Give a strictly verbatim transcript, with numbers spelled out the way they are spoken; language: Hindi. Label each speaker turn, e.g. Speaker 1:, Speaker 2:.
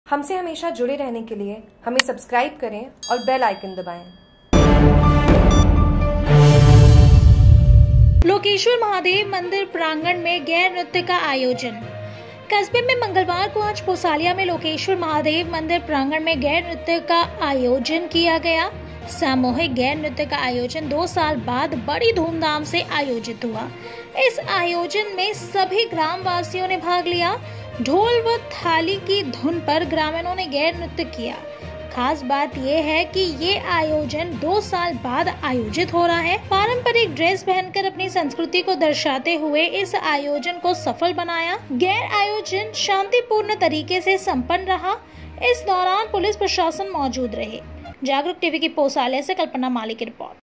Speaker 1: हमसे हमेशा जुड़े रहने के लिए हमें सब्सक्राइब करें और बेल आइकन दबाएं।
Speaker 2: लोकेश्वर महादेव मंदिर प्रांगण में गैर नृत्य का आयोजन। कस्बे में मंगलवार को आज पोसालिया में लोकेश्वर महादेव मंदिर प्रांगण में गैर नृत्य का आयोजन किया गया। सामूहिक गैर नृत्य का आयोजन दो साल बाद बड़ी धूमधाम से आयोजित हुआ। इस आयोजन में सभी ग्रामवासियों ने भाग लिया। ढोल व थाली की धुन पर ग्रामीणों ने गैर नृत्य किया। खास बात यह है कि ये आयोजन दो साल बाद आयोजित हो रहा है। पारंपरिक ड्रेस पहनकर अपनी संस्कृति को दर्शाते हुए इस आयोजन को सफल बनाया। गैर आयोजन शांतिपूर्ण तरीके से संपन्न रहा। इस दौरान पुलिस प्रशासन मौजूद रहे। जागरूक टीवी की पोसालिया से कल्पना माली की रिपोर्ट।